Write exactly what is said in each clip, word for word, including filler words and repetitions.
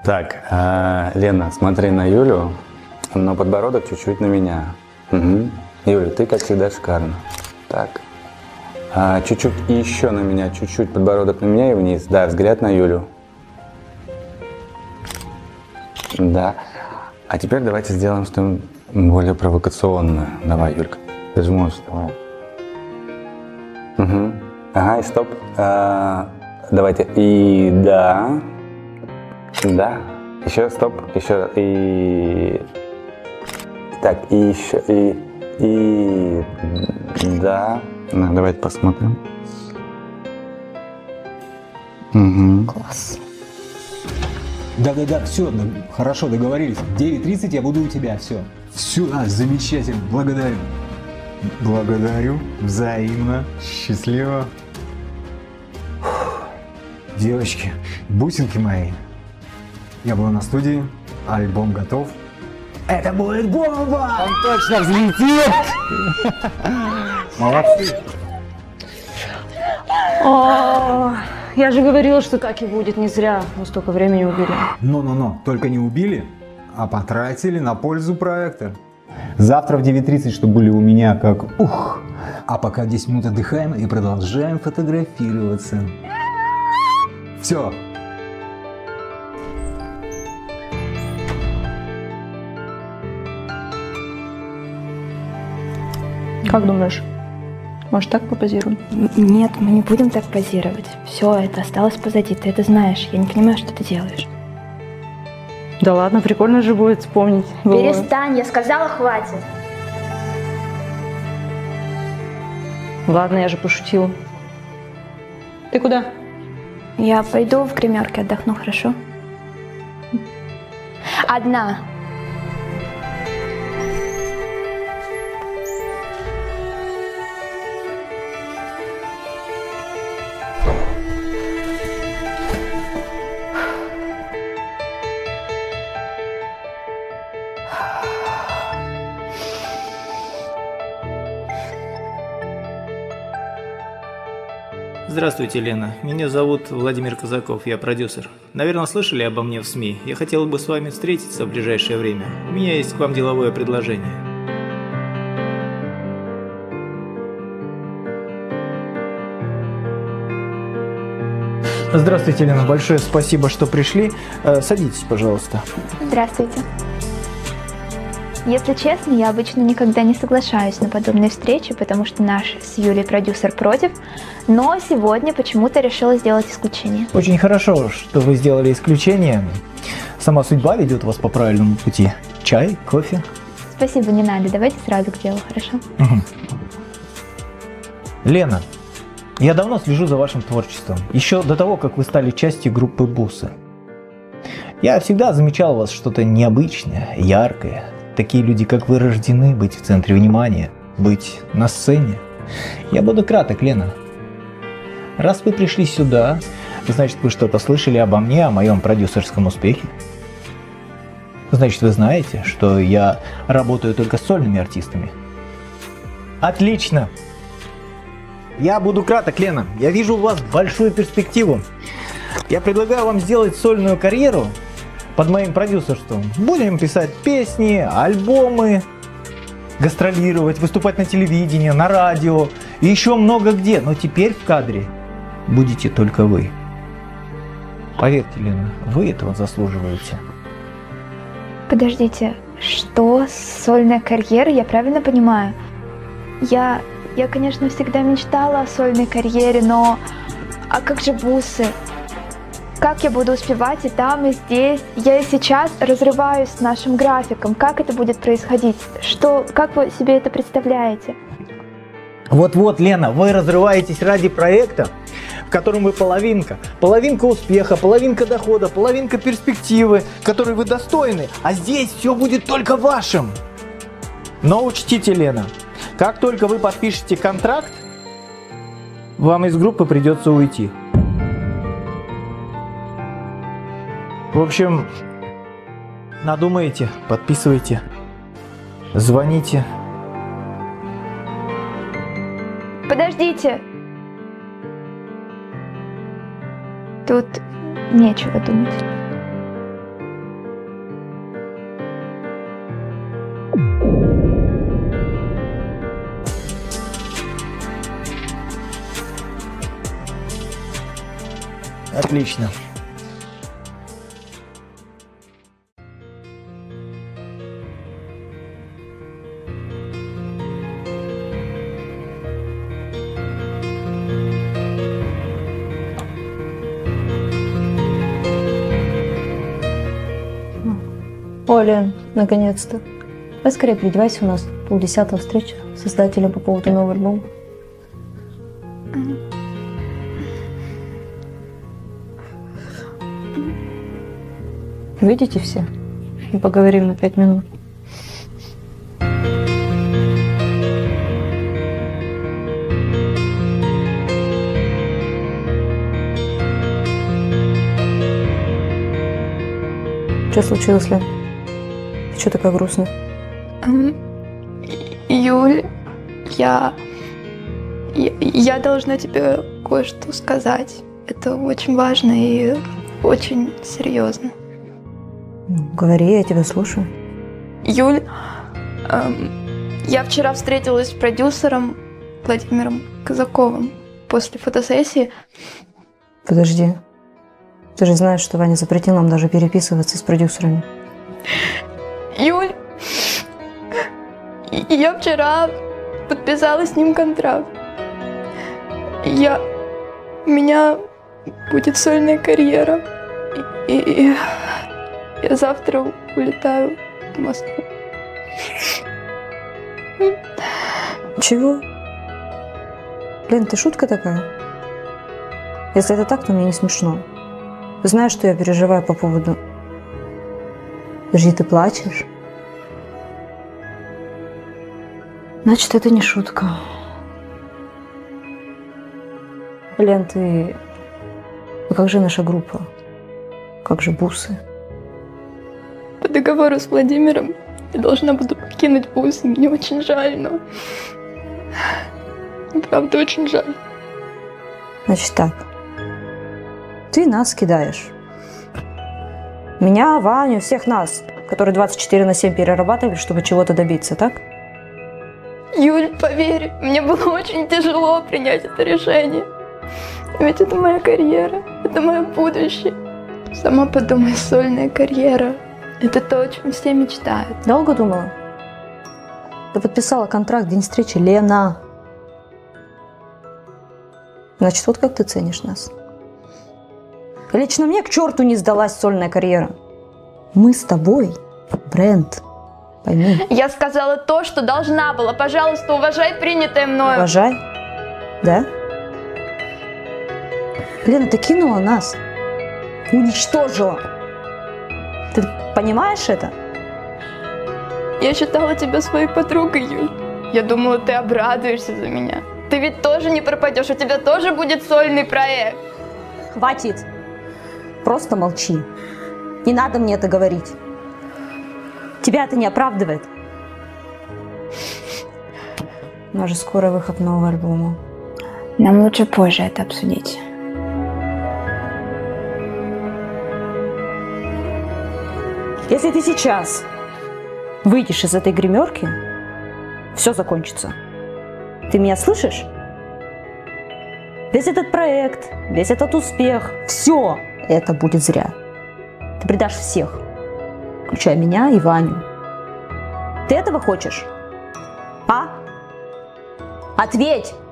Так, э, Лена, смотри на Юлю, но подбородок чуть-чуть на меня. Угу. Юля, ты, как всегда, шикарно. Так. А, чуть-чуть и еще на меня, чуть-чуть подбородок на меня и вниз. Да, взгляд на Юлю. Да. А теперь давайте сделаем что-нибудь более провокационное. Давай, Юлька, ты же можешь, давай. Угу. Ага, и стоп. А, давайте. И да. Да. Еще стоп. Еще. И. Так, и еще. И. И. Да. Ну, давайте посмотрим. Угу. Класс. Да-да-да, все, да, хорошо, договорились. В девять тридцать я буду у тебя, все. Все, а, замечательно, благодарю. Благодарю, взаимно, счастливо. Фух. Девочки, бусинки мои, я был на студии, альбом готов. Это будет бомба! Он точно взлетит! Молодцы! О, я же говорила, что так и будет, не зря мы столько времени убили. Но-но-но, только не убили, а потратили на пользу проекта. Завтра в девять тридцать, чтобы были у меня как ух. А пока десять минут отдыхаем и продолжаем фотографироваться. Все. Как думаешь, может так попозируем? Нет, мы не будем так позировать. Все, это осталось позади, ты это знаешь. Я не понимаю, что ты делаешь. Да ладно, прикольно же будет вспомнить. Перестань, я сказала, хватит. Ладно, я же пошутила. Ты куда? Я пойду в гримерке отдохну, хорошо? Одна. Здравствуйте, Лена. Меня зовут Владимир Казаков, я продюсер. Наверное, слышали обо мне в СМИ. Я хотел бы с вами встретиться в ближайшее время. У меня есть к вам деловое предложение. Здравствуйте, Лена. Большое спасибо, что пришли. Садитесь, пожалуйста. Здравствуйте. Если честно, я обычно никогда не соглашаюсь на подобные встречи, потому что наш с Юлей продюсер против, но сегодня почему-то решила сделать исключение. Очень хорошо, что вы сделали исключение. Сама судьба ведет вас по правильному пути. Чай, кофе? Спасибо, не надо. Давайте сразу к делу, хорошо? Угу. Лена, я давно слежу за вашим творчеством. Еще до того, как вы стали частью группы Бусы. Я всегда замечал у вас что-то необычное, яркое. Такие люди, как вы, рождены быть в центре внимания, быть на сцене. Я буду краток, Лена. Раз вы пришли сюда, значит, вы что-то слышали обо мне, о моем продюсерском успехе. Значит, вы знаете, что я работаю только с сольными артистами. Отлично! Я буду краток, Лена. Я вижу у вас большую перспективу. Я предлагаю вам сделать сольную карьеру под моим продюсерством. Будем писать песни, альбомы, гастролировать, выступать на телевидении, на радио и еще много где. Но теперь в кадре будете только вы. Поверьте, Лена, вы этого заслуживаете. Подождите, что? Сольная карьера? Я правильно понимаю? Я, я, конечно, всегда мечтала о сольной карьере, но... А как же бусы? Как я буду успевать и там, и здесь? Я и сейчас разрываюсь с нашим графиком. Как это будет происходить? Что, как вы себе это представляете? Вот-вот, Лена, вы разрываетесь ради проекта, в котором вы половинка. Половинка успеха, половинка дохода, половинка перспективы, которой вы достойны. А здесь все будет только вашим. Но учтите, Лена, как только вы подпишете контракт, вам из группы придется уйти. В общем, надумаете, подписывайте, звоните. Подождите! Тут нечего думать. Отлично. Оля, наконец-то. Поскорее переодевайся, у нас полдесятого встреча с создателем по поводу нового альбома. Видите все? Мы поговорим на пять минут. Что случилось, Лен? Ты что такая грустная? Эм, Юль, я, я... Я должна тебе кое-что сказать. Это очень важно и очень серьезно. Говори, я тебя слушаю. Юль, эм, я вчера встретилась с продюсером Владимиром Казаковым после фотосессии. Подожди. Ты же знаешь, что Ваня запретил нам даже переписываться с продюсерами. Юль, я вчера подписала с ним контракт. Я... У меня будет сольная карьера. И, и я завтра улетаю в Москву. Чего? Лен, ты шутка такая? Если это так, то мне не смешно. Ты знаешь, что я переживаю по поводу... Подожди, ты плачешь? Значит, это не шутка. Лен, ты... Ну как же наша группа? Как же бусы? По договору с Владимиром я должна буду покинуть бусы. Мне очень жаль, но... Правда, очень жаль. Значит так. Ты нас кидаешь. Меня, Ваню, всех нас, которые двадцать четыре на семь перерабатывали, чтобы чего-то добиться, так? Юль, поверь, мне было очень тяжело принять это решение. Ведь это моя карьера, это мое будущее. Сама подумай, сольная карьера. Это то, о чем все мечтают. Долго думала? Ты подписала контракт, день встречи, Лена. Значит, вот как ты ценишь нас. Лично мне к черту не сдалась сольная карьера. Мы с тобой бренд. Пойми. Я сказала то, что должна была. Пожалуйста, уважай принятое мною. Уважай? Да? Лена, ты кинула нас. Уничтожила. Ты понимаешь это? Я считала тебя своей подругой, Юль. Я думала, ты обрадуешься за меня. Ты ведь тоже не пропадешь, у тебя тоже будет сольный проект. Хватит. Просто молчи. Не надо мне это говорить. Тебя это не оправдывает. У нас же скоро выход нового альбома. Нам лучше позже это обсудить. Если ты сейчас выйдешь из этой гримерки, все закончится. Ты меня слышишь? Весь этот проект, весь этот успех, все это будет зря. Ты предашь всех, включая меня и Ваню. Ты этого хочешь? А? Ответь!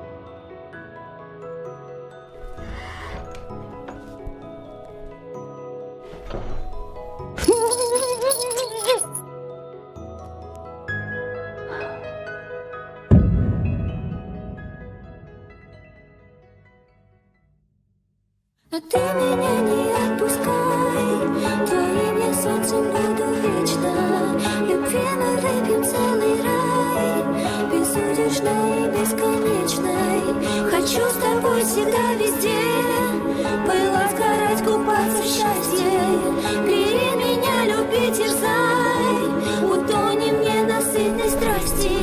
Но ты меня не отпускай, твоим я солнцем буду вечно. Любви мы выпьем целый рай, безудержной и бесконечной. Хочу с тобой всегда везде, пылать, сгорать, купаться в счастье. Грей меня, люби, терзай, утонем в ненасытной страсти.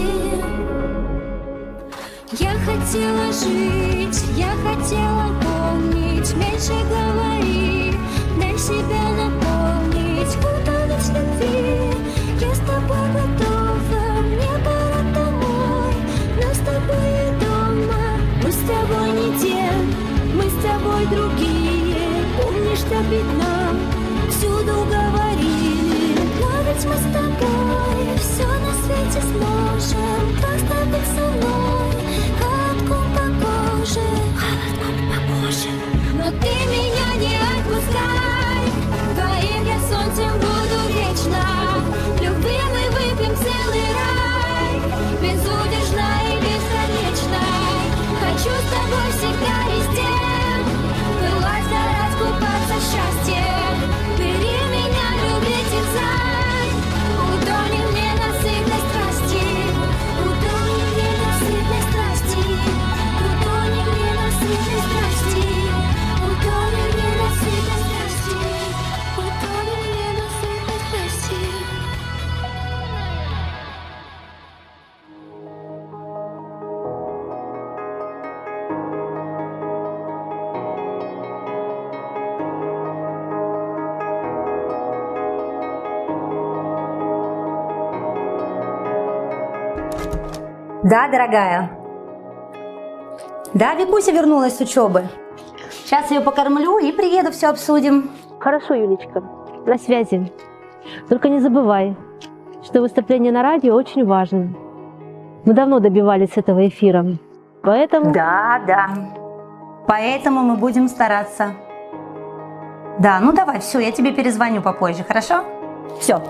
Я хотела жить, я хотела помнить, меньше говори, дай себя наполнить, утонуть в любви. Я с тобой готова, мне пора домой, но с тобой я дома. Мы с тобой не те, мы с тобой другие, что ведь нам всюду говорили, но ведь мы с тобой все на свете сможем. Просто быть со мной холодком по коже, холодком по коже. Но ты меня не отпускай, твоим я солнцем буду вечно. Любви мы выпьем целый рай, безудержно и бесконечно. Хочу с тобой всегда везде, пылать, сгорать, купаться в счастье. Бери меня, любить и знай, утонем в ненасытной страсти, утонем в ненасытной страсти, утонем в ненасытной страсти, утонем в ненасытной страсти, утонем в ненасытной страсти. Да, дорогая. Да, Викуся вернулась с учебы. Сейчас ее покормлю и приеду, все обсудим. Хорошо, Юлечка, на связи. Только не забывай, что выступление на радио очень важно. Мы давно добивались этого эфира, поэтому... Да, да. Поэтому мы будем стараться. Да, ну давай, все, я тебе перезвоню попозже, хорошо? Все.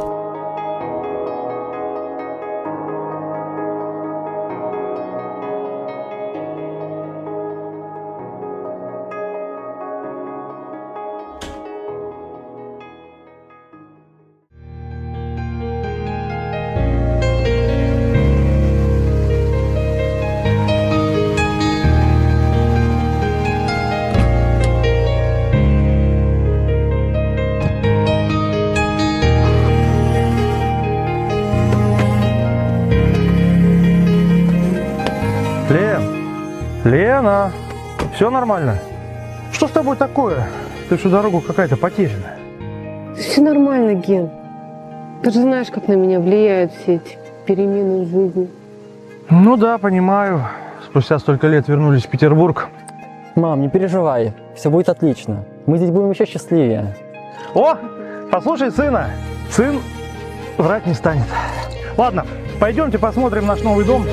Лена, все нормально? Что с тобой такое? Ты всю дорогу какая-то потерянная. Все нормально, Ген. Ты же знаешь, как на меня влияют все эти перемены в жизни. Ну да, понимаю. Спустя столько лет вернулись в Петербург. Мам, не переживай, все будет отлично. Мы здесь будем еще счастливее. О, послушай сына. Сын врать не станет. Ладно, пойдемте посмотрим наш новый дом.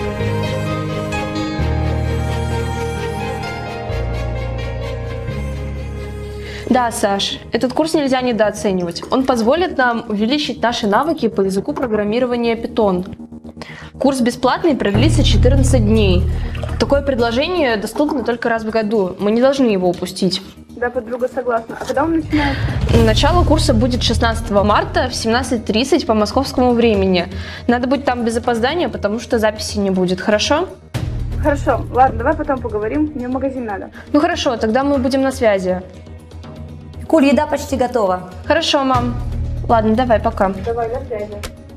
Да, Саш, этот курс нельзя недооценивать. Он позволит нам увеличить наши навыки по языку программирования Python. Курс бесплатный и продлится четырнадцать дней. Такое предложение доступно только раз в году. Мы не должны его упустить. Да, подруга, согласна. А когда он начинается? Начало курса будет шестнадцатого марта в семнадцать тридцать по московскому времени. Надо быть там без опоздания, потому что записи не будет, хорошо? Хорошо, ладно, давай потом поговорим. Мне в магазин надо. Ну хорошо, тогда мы будем на связи. Куль, еда почти готова. Хорошо, мам. Ладно, давай, пока. Давай, на связи.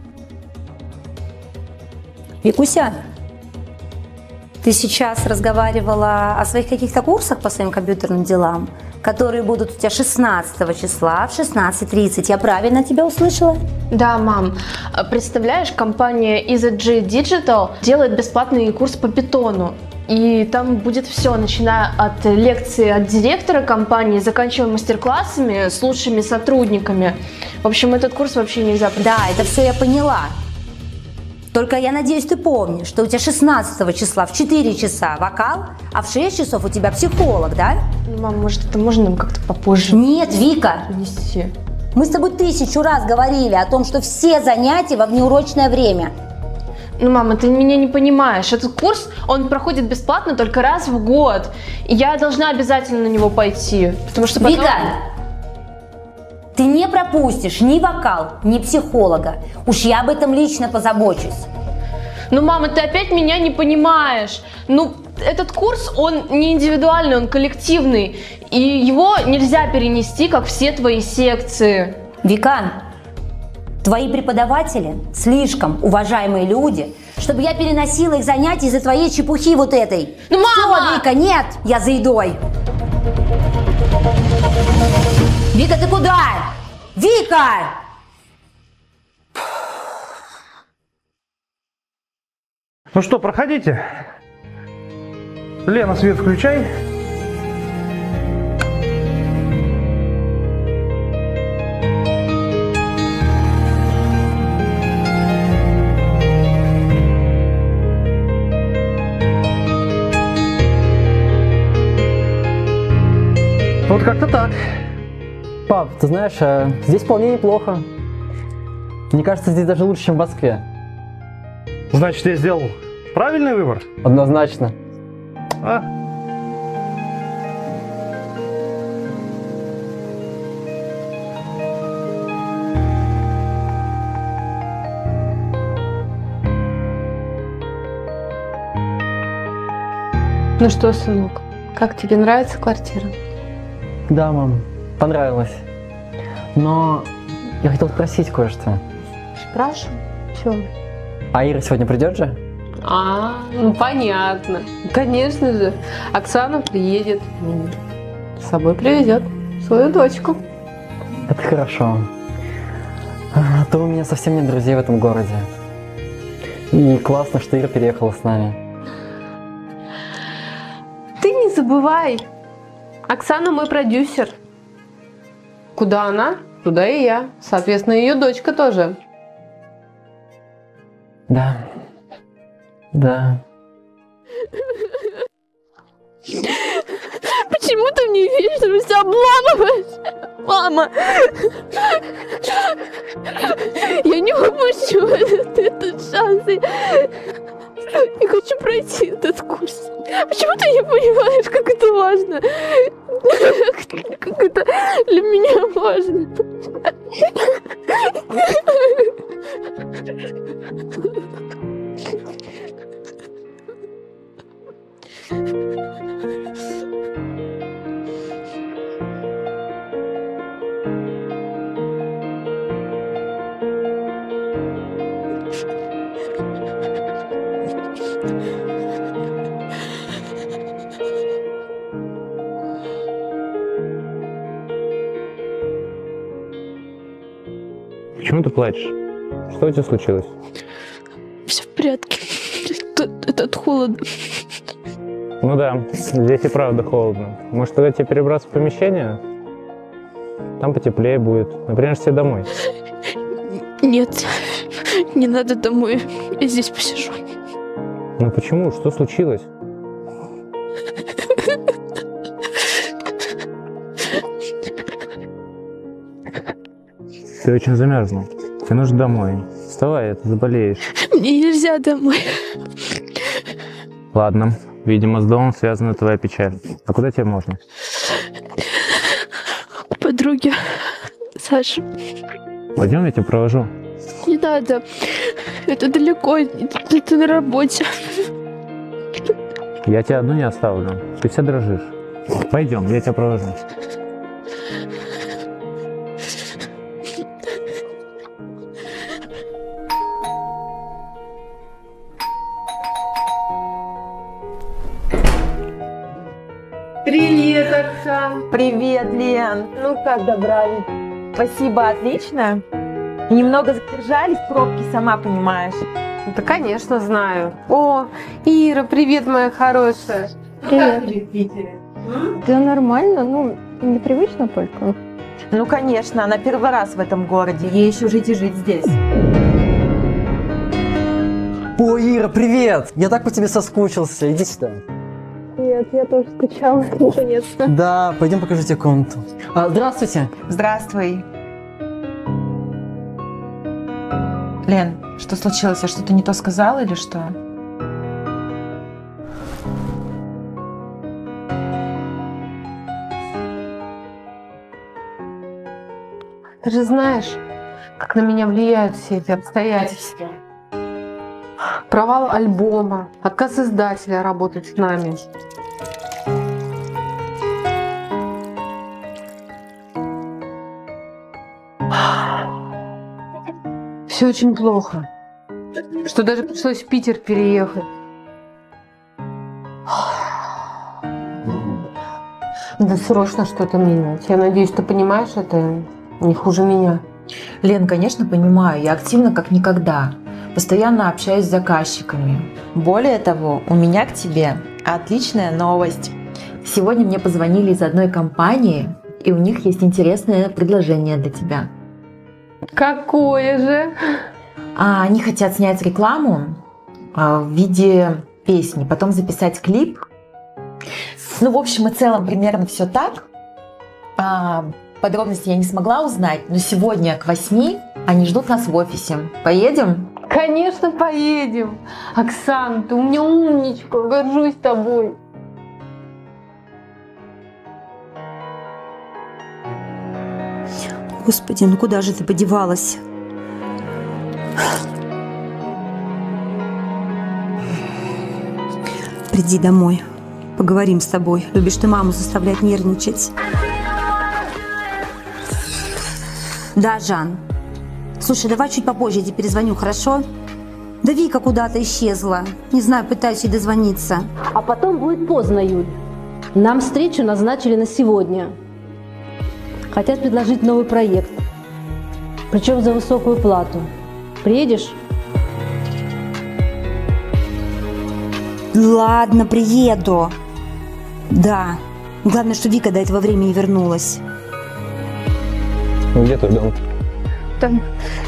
Викуся, ты сейчас разговаривала о своих каких-то курсах по своим компьютерным делам, которые будут у тебя шестнадцатого числа в шестнадцать тридцать. Я правильно тебя услышала? Да, мам. Представляешь, компания и зет джи Digital делает бесплатный курс по питону. И там будет все, начиная от лекции от директора компании, заканчивая мастер-классами с лучшими сотрудниками. В общем, этот курс вообще нельзя пропустить. Да, это все я поняла. Только я надеюсь, ты помнишь, что у тебя шестнадцатого числа в четыре часа вокал, а в шесть часов у тебя психолог, да? Ну, мам, может, это можно нам как-то попозже? Нет, Вика. Принести. Мы с тобой тысячу раз говорили о том, что все занятия во внеурочное время. Ну, мама, ты меня не понимаешь. Этот курс, он проходит бесплатно только раз в год. И я должна обязательно на него пойти. Потому что потом... Вика, ты не пропустишь ни вокал, ни психолога. Уж я об этом лично позабочусь. Ну, мама, ты опять меня не понимаешь. Ну, этот курс, он не индивидуальный, он коллективный. И его нельзя перенести, как все твои секции. Вика, твои преподаватели слишком уважаемые люди, чтобы я переносила их занятия из-за твоей чепухи вот этой. Ну, мама! Все, Вика, нет, я за едой. Вика, ты куда? Вика! Ну что, проходите. Лена, свет включай. Вот как-то так. Пап, ты знаешь, а здесь вполне неплохо. Мне кажется, здесь даже лучше, чем в Москве. Значит, я сделал правильный выбор? Однозначно. А? Ну что, сынок, как тебе нравится квартира? Да, мам, понравилось. Но я хотел спросить кое-что. Спрашивай. Чё? А Ира сегодня придет же? А, ну понятно. Конечно же. Оксана приедет. С собой привезет свою дочку. Это хорошо. А то у меня совсем нет друзей в этом городе. И классно, что Ира переехала с нами. Ты не забывай. Оксана мой продюсер. Куда она, туда и я. Соответственно, ее дочка тоже. Да. Да. Почему ты мне вечно обламываешь? Мама! Я не упущу этот, этот шанс. Я хочу пройти этот курс. Почему ты не понимаешь, как это важно? Как это для меня важно? Почему ты плачешь? Что у тебя случилось? Все в порядке. Это, это от холода. Ну да, здесь и правда холодно. Может, тогда тебе перебраться в помещение? Там потеплее будет. Например, себе домой. Нет, не надо домой. Я здесь посижу. Ну почему? Что случилось? Ты очень замерзла. Тебе нужно домой. Вставай, а ты заболеешь. Мне нельзя домой. Ладно. Видимо, с домом связана твоя печаль. А куда тебе можно? К подруге Саше. Пойдем, я тебя провожу. Не надо. Это далеко. Это на работе. Я тебя одну не оставлю. Ты вся дрожишь. Пойдем, я тебя провожу. Привет, Оксан. Привет, Лен. Ну как, добрались? Спасибо, отлично. Немного задержались, пробки, сама понимаешь. Да, конечно, знаю. О, Ира, привет, моя хорошая. Привет. Как тебе в Питере? Да нормально, ну, непривычно только. Ну, конечно, она первый раз в этом городе. Ей еще жить и жить здесь. О, Ира, привет! Я так по тебе соскучился. Иди сюда. Нет, я тоже скучала, наконец-то. Да, пойдем покажу тебе комнату. А, здравствуйте. Здравствуй. Лен, что случилось? Я что-то не то сказала или что? Ты же знаешь, как на меня влияют все эти обстоятельства. Провал альбома, отказ издателя работать с нами. Все очень плохо, что даже пришлось в Питер переехать. Да срочно что-то менять. Я надеюсь, ты понимаешь, это не хуже меня. Лен, конечно, понимаю. Я активна как никогда. Постоянно общаюсь с заказчиками. Более того, у меня к тебе отличная новость. Сегодня мне позвонили из одной компании, и у них есть интересное предложение для тебя. Какое же? А они хотят снять рекламу а, в виде песни, потом записать клип. Ну, в общем и целом, примерно все так. А, подробности я не смогла узнать, но сегодня к восьми они ждут нас в офисе. Поедем? Конечно, поедем. Оксан, ты у меня умничка, горжусь тобой. Господи, ну куда же ты подевалась? Приди домой. Поговорим с тобой. Любишь ты маму заставлять нервничать. Да, Жан. Слушай, давай чуть попозже я тебе перезвоню, хорошо? Да Вика куда-то исчезла. Не знаю, пытаюсь ей дозвониться. А потом будет поздно, Юль. Нам встречу назначили на сегодня. Хотят предложить новый проект. Причем за высокую плату. Приедешь? Ладно, приеду. Да. Главное, что Вика до этого времени не вернулась. Где твой дом? Там.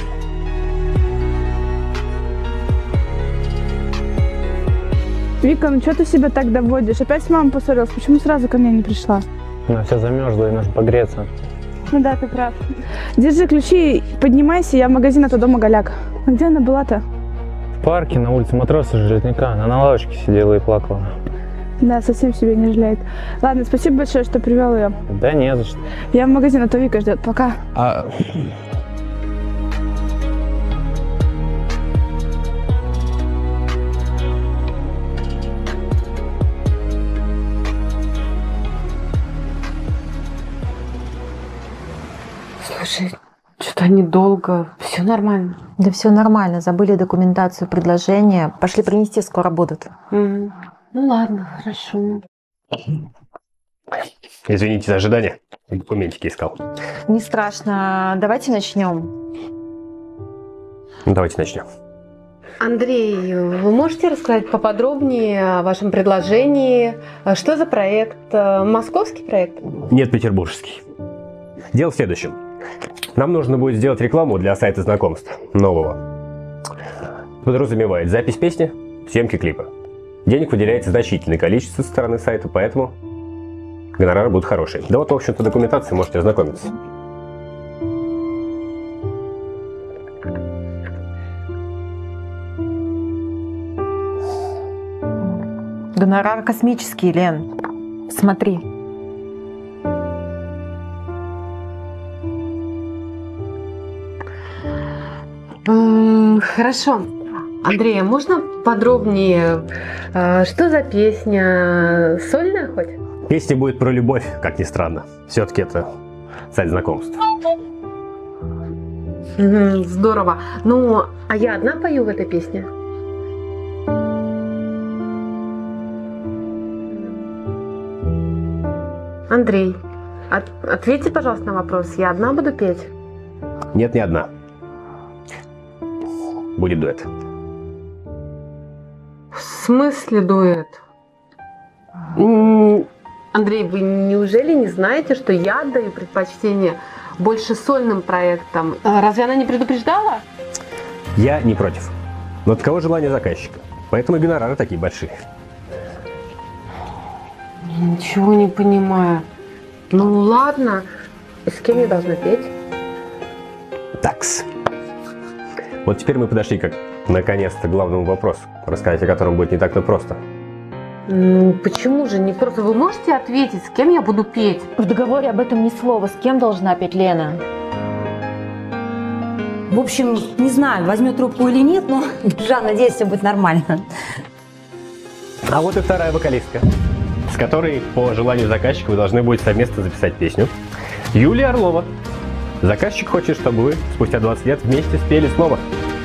Вика, ну что ты себя так доводишь? Опять с мамой поссорилась? Почему сразу ко мне не пришла? Она вся замерзла, и надо погреться. Ну да, ты прав. Держи ключи, поднимайся, я в магазин, а то дома голяк. А где она была-то? В парке на улице Матроса Железняка. Она на лавочке сидела и плакала. Да, совсем себе не жалеет. Ладно, спасибо большое, что привел ее. Да не за что. Я в магазин, а то Вика ждет. Пока. А... Слушай, что-то они долго. Все нормально. Да все нормально. Забыли документацию предложения. Пошли принести, скоро будут. Mm. Ну ладно, хорошо. Извините за ожидание. Документики искал. Не страшно. Давайте начнем. Давайте начнем. Андрей, вы можете рассказать поподробнее о вашем предложении? Что за проект? Московский проект? Нет, петербургский. Дело в следующем. Нам нужно будет сделать рекламу для сайта знакомств нового. Подразумевает запись песни, съемки клипа. Денег выделяется значительное количество со стороны сайта, поэтому гонорары будут хорошие. Да вот, в общем-то, документации можете ознакомиться. Гонорар космический, Лен. Смотри. Хорошо. Андрей, а можно подробнее, что за песня? Сольная хоть? Песня будет про любовь, как ни странно. Все-таки это сайт знакомств. Здорово. Ну, а я одна пою в этой песне? Андрей, от, ответьте, пожалуйста, на вопрос. Я одна буду петь? Нет, не одна. Будет дуэт. В смысле дуэт? Андрей, вы неужели не знаете, что я отдаю предпочтение больше сольным проектам? Разве она не предупреждала? Я не против. Но таково желание заказчика. Поэтому и гонорары такие большие. Ничего не понимаю. Ну ладно. С кем я должна петь? Такс. Вот теперь мы подошли как наконец-то к главному вопросу, рассказать о котором будет не так-то просто. Ну, почему же не просто? Вы можете ответить, с кем я буду петь? В договоре об этом ни слова. С кем должна петь Лена? В общем, не знаю, возьмет трубку или нет, но, Жан, надеюсь, все будет нормально. А вот и вторая вокалистка, с которой, по желанию заказчика, вы должны будете совместно записать песню. Юлия Орлова. Заказчик хочет, чтобы вы спустя двадцать лет вместе спели снова.